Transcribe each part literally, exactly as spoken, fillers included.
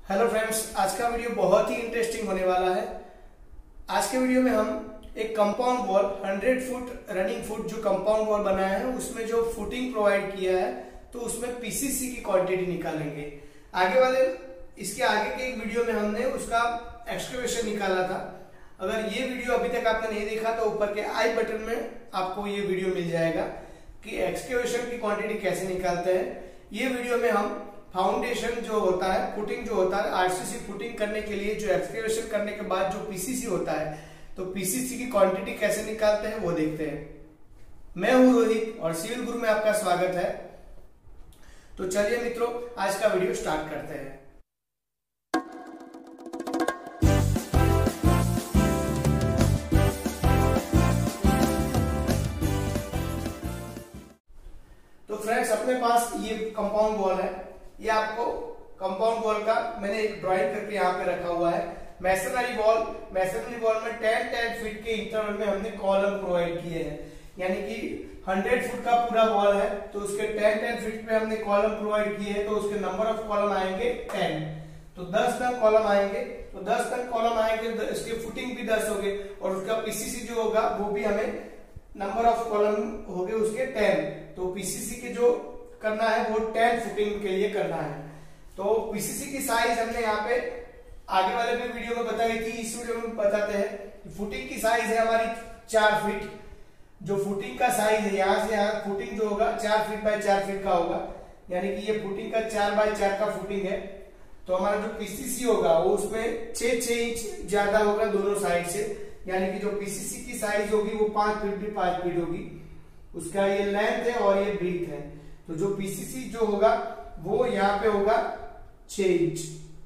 Hello friends, आज का video बहुत ही इंटरेस्टिंग होने वाला है। आज के वीडियो में हम एक compound wall hundred foot running foot जो कंपाउंड वॉल बनाया है उसमें जो फुटिंग प्रोवाइड किया है तो उसमें पीसीसी की क्वांटिटी निकालेंगे। आगे वाले इसके आगे के एक वीडियो में हमने उसका एक्सकवेशन निकाला था। अगर ये वीडियो अभी तक आपने नहीं देखा तो ऊपर के आई बटन में आपको ये वीडियो मिल जाएगा कि एक्सकवेशन की क्वांटिटी कैसे निकालते हैं। ये वीडियो में हम फाउंडेशन जो होता है, फुटिंग जो होता है, आरसीसी फुटिंग करने के लिए जो एक्सकवेशन करने के बाद जो पीसीसी होता है तो पीसीसी की क्वांटिटी कैसे निकालते हैं वो देखते हैं। मैं हूं रोहित और सिविल गुरु में आपका स्वागत है। तो चलिए मित्रों, आज का वीडियो स्टार्ट करते हैं। तो फ्रेंड्स, अपने पास ये कंपाउंड वॉल है। ये आपको कंपाउंड वॉल का मैंने एक ड्राइंग करके यहाँ पे रखा हुआ है। मैसनरी वॉल मैसनरी वॉल में टेन टेन फीट के इंटरवल में हमने कॉलम प्रोवाइड किए हैं, यानी कि हंड्रेड फुट का पूरा वॉल है तो उसके टेन टेन फीट पे हमने कॉलम प्रोवाइड किए हैं तो उसके नंबर ऑफ कॉलम आएंगे टेन। तो दस तक कॉलम आएंगे तो दस तक कॉलम आएंगे, इसके फुटिंग भी दस हो गए और उसका पीसीसी जो होगा वो भी हमें नंबर ऑफ कॉलम हो गए उसके टेन। तो पीसीसी के जो करना है वो टेन फुटिंग के लिए करना है। तो पीसीसी की साइज हमने यहाँ पे आगे वाले भी वीडियो में बताई थी, इस वीडियो में बताते हैं। फुटिंग की साइज है हमारी चार फीट। जो फुटिंग का साइज है यहाँ से यहाँ फुटिंग जो होगा चार फीट बाय चार फीट का होगा, यानी कि ये फुटिंग का चार बाय चार का फुटिंग है। तो हमारा जो पीसीसी होगा वो उसमें छह छह इंच ज्यादा होगा दोनों साइड से, यानी कि जो पीसीसी की साइज होगी वो पांच फीट भी पांच फीट होगी। उसका ये लेंथ है और ये ब्रीथ है। तो जो पीसीसी जो होगा वो यहाँ पे होगा छह इंच।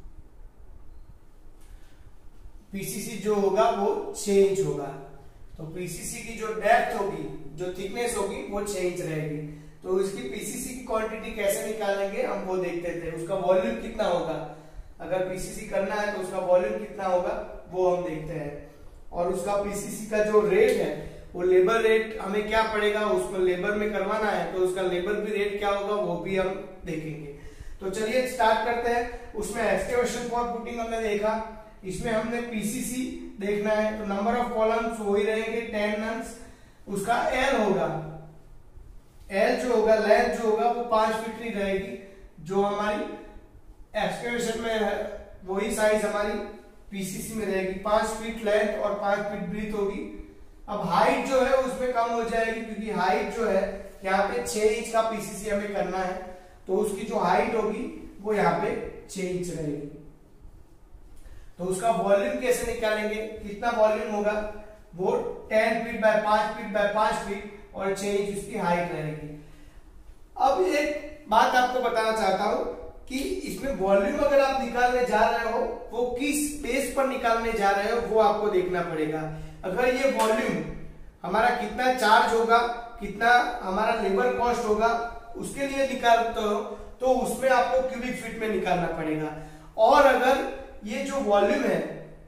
पीसीसी जो होगा वो छह इंच होगा। तो पीसीसी की जो डेप्थ होगी, जो थिकनेस होगी वो छह इंच रहेगी। तो इसकी पीसीसी की क्वांटिटी कैसे निकालेंगे हम वो देखते थे। उसका वॉल्यूम कितना होगा, अगर पीसीसी करना है तो उसका वॉल्यूम कितना होगा वो हम देखते हैं। और उसका पीसीसी का जो रेट है वो लेबर रेट हमें क्या पड़ेगा, उसको लेबर में करवाना है तो उसका लेबर भी रेट क्या होगा वो भी हम देखेंगे। तो चलिए स्टार्ट करते हैं। उसमें एक्सकवेशन फॉर फुटिंग हमने देखा, इसमें हमने पीसीसी देखना है। तो नंबर ऑफ कॉलम्स वही रहेंगे टेन नंस। उसका एल होगा, एल जो होगा लेंथ जो होगा वो पांच फीट की रहेगी। जो हमारी एक्सकवेशन में है वही साइज हमारी पीसीसी में रहेगी, पांच फीट लेंथ और पांच फीट ब्रीथ होगी। अब हाइट जो है उसमें कम हो जाएगी क्योंकि हाइट जो है यहाँ पे छह इंच का पीसीसी हमें करना है तो उसकी जो हाइट होगी वो यहाँ पे छह इंच रहेगी। तो उसका वॉल्यूम कैसे निकालेंगे, कितना वॉल्यूम होगा, वो टेन फीट बाय पांच फीट बाय पांच फीट और छह इंच उसकी हाइट रहेगी। अब एक बात आपको बताना चाहता हूं कि इसमें वॉल्यूम अगर आप निकालने जा रहे हो वो किस बेस पर निकालने जा रहे हो वो आपको देखना पड़ेगा। अगर ये वॉल्यूम हमारा कितना चार्ज होगा, कितना हमारा लेबर कॉस्ट होगा उसके लिए निकालते हो तो उसमें आपको क्यूबिक फीट में निकालना पड़ेगा। और अगर ये जो वॉल्यूम है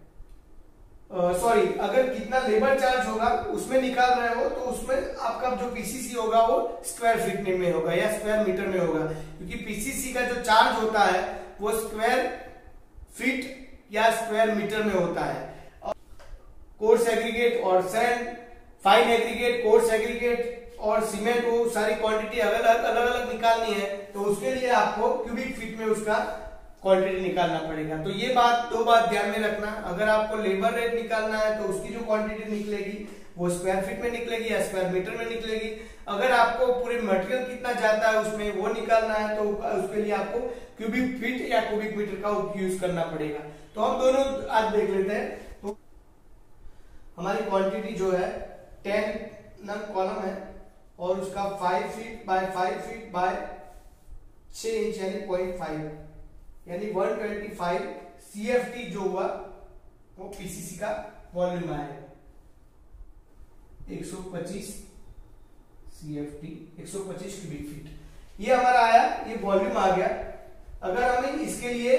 सॉरी अगर कितना लेबर चार्ज होगा उसमें निकाल रहे हो तो उसमें आपका जो पीसीसी होगा वो स्क्वायर फीट में होगा या स्क्वायर मीटर में होगा, क्योंकि पीसीसी का जो चार्ज होता है वो स्क्वायर फीट या स्क्वायर मीटर में होता है। कोर्स एग्रीगेट और sand, fine aggregate, coarse aggregate और सीमेंट, वो सारी क्वांटिटी अलग अलग अलग अलग निकालनी है तो उसके लिए आपको क्यूबिक फीट में उसका क्वांटिटी निकालना पड़ेगा। तो ये बात दो बात ध्यान में रखना, अगर आपको लेबर रेट निकालना है तो उसकी जो क्वांटिटी निकलेगी वो स्क्वायर फीट में निकलेगी या स्क्वायर मीटर में निकलेगी। अगर आपको पूरे मटेरियल कितना जाता है उसमें वो निकालना है तो उसके लिए आपको क्यूबिक फीट या क्यूबिक मीटर का यूज करना पड़ेगा। तो हम दोनों आज देख लेते हैं। तो हमारी क्वांटिटी जो है टेन नन कॉलम है और उसका five feet by five feet by छह इंच यानी पॉइंट फाइव यानी वन ट्वेंटी फाइव सीएफटी जो हुआ वो पीसीसी का वॉल्यूम आएगा। एक सौ पच्चीस सीएफटी एक सौ पच्चीस क्यूबिक फीट ये हमारा आया, ये वॉल्यूम आ गया। अगर हमें इसके लिए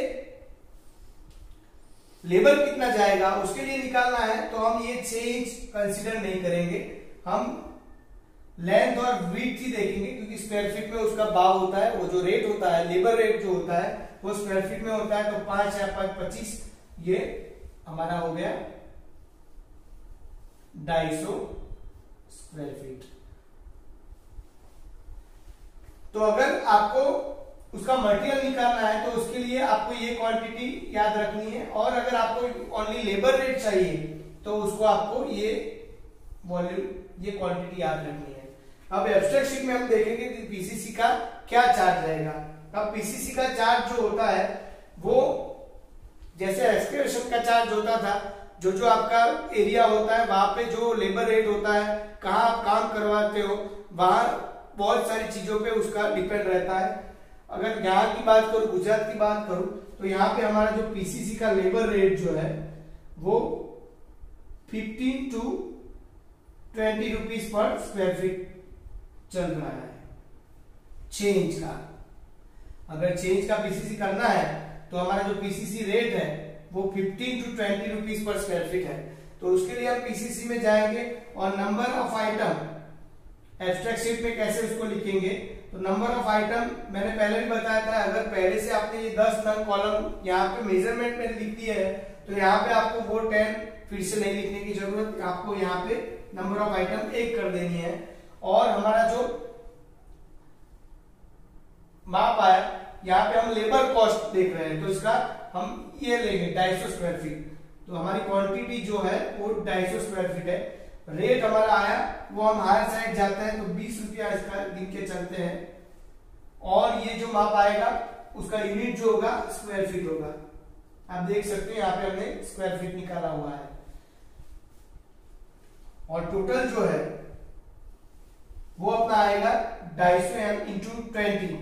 लेबर कितना जाएगा उसके लिए निकालना है तो हम ये छह इंच कंसीडर नहीं करेंगे, हम लेंथ और ब्रीथ ही देखेंगे क्योंकि स्क्वायर फीट में उसका भाव होता है, वो जो रेट होता है लेबर रेट जो होता है वो स्क्वायर फीट में होता है, तो पांच या पांच पच्चीस, ये हमारा हो गया ढाई सौ स्क्वायर फीट। तो अगर आपको उसका मटेरियल निकालना है तो उसके लिए आपको ये क्वांटिटी याद रखनी है, और अगर आपको ओनली लेबर रेट चाहिए तो उसको आपको ये वॉल्यूम, ये क्वांटिटी याद रखनी है। अब एब्स्ट्रैक्ट शीट में हम देखेंगे कि पीसीसी का क्या चार्ज रहेगा। अब पीसीसी का चार्ज जो होता है वो जैसे एक्सकेवेशन का चार्ज होता था, जो जो आपका एरिया होता है वहां पे जो लेबर रेट होता है, कहाँ आप काम करवाते हो, वहां बहुत सारी चीजों पे उसका डिपेंड रहता है। अगर यहाँ की बात करूं, गुजरात की बात करूं, तो यहाँ पे हमारा जो पीसीसी का लेबर रेट जो है वो fifteen to twenty rupees per square feet चल रहा है चेंज का। अगर चेंज का पीसीसी करना है तो हमारा जो पीसीसी रेट है वो fifteen to twenty rupees per square feet है। तो उसके लिए हम पीसीसी में जाएंगे और number of item abstract sheet में कैसे उसको लिखेंगे। तो नंबर ऑफ आइटम मैंने पहले भी बताया था, अगर पहले से आपने ये दस नंग कॉलम यहाँ पे मेजरमेंट में लिख दिया है तो यहाँ पे आपको वो टेन फिर से नहीं लिखने की जरूरत, आपको यहाँ पे नंबर ऑफ आइटम एक कर देनी है। और हमारा जो माप आया, यहाँ पे हम लेबर कॉस्ट देख रहे हैं तो इसका हम ये लेंगे ढाई सौ स्क्वायर फीट। तो हमारी क्वांटिटी जो है वो ढाई सौ स्क्वायर फीट है। रेट हमारा आया वो हम हायर साइड जाते हैं तो बीस रुपया इसका गिन के चलते हैं, और ये जो माप आएगा उसका यूनिट जो होगा स्क्वायर फीट होगा। आप देख सकते हैं यहाँ पे हमने स्क्वायर फीट निकाला हुआ है। और टोटल जो है वो अपना आएगा ढाई सौ एम इंटू ट्वेंटी,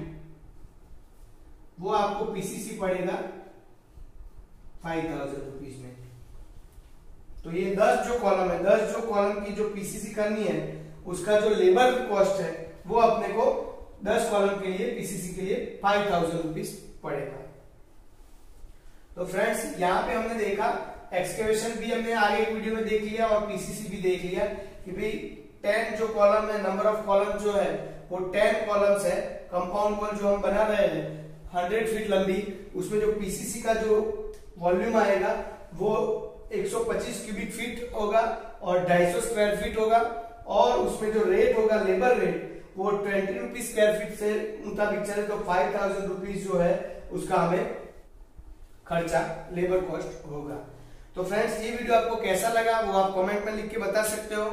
वो आपको पीसीसी पड़ेगा फाइव थाउजेंड रुपीज में। तो ये दस जो कॉलम है, दस जो कॉलम की जो पीसीसी करनी है उसका जो लेबर कॉस्ट है वो अपने को दस कॉलम के लिए पीसीसी के लिए फाइव थाउजेंड रुपीज पड़ेगा। तो फ्रेंड्स यहाँ पे हमने देखा एक्सकेवेशन भी हमने आगे एक वीडियो में देख लिया और पीसीसी भी देख लिया कि भाई टेन जो कॉलम है, नंबर ऑफ कॉलम जो है वो टेन कॉलम्स है। कंपाउंड वॉल जो हम बना रहे हैं हंड्रेड फीट लंबी, उसमें जो पीसीसी का जो वॉल्यूम आएगा वो एक सौ पच्चीस क्यूबिक फीट होगा और ढाई सौ स्क्वायर फीट होगा, और उसमें जो रेट होगा लेबर रेट वो ट्वेंटी रुपीज स्क्वायर फीट से मुताबिक चले तो फाइव थाउजेंड रुपीज जो है उसका हमें खर्चा लेबर कॉस्ट होगा। तो फ्रेंड्स ये वीडियो आपको कैसा लगा वो आप कमेंट में लिख के बता सकते हो।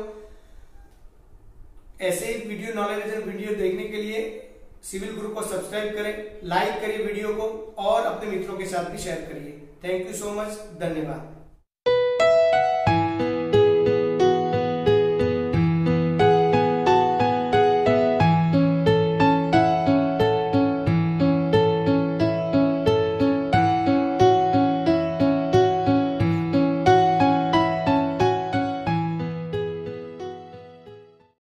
ऐसे ही वीडियो नॉलेज वीडियो देखने के लिए सिविल गुरु को सब्सक्राइब करें, लाइक करिए वीडियो को और अपने मित्रों के साथ भी शेयर करिए। थैंक यू सो मच, धन्यवाद।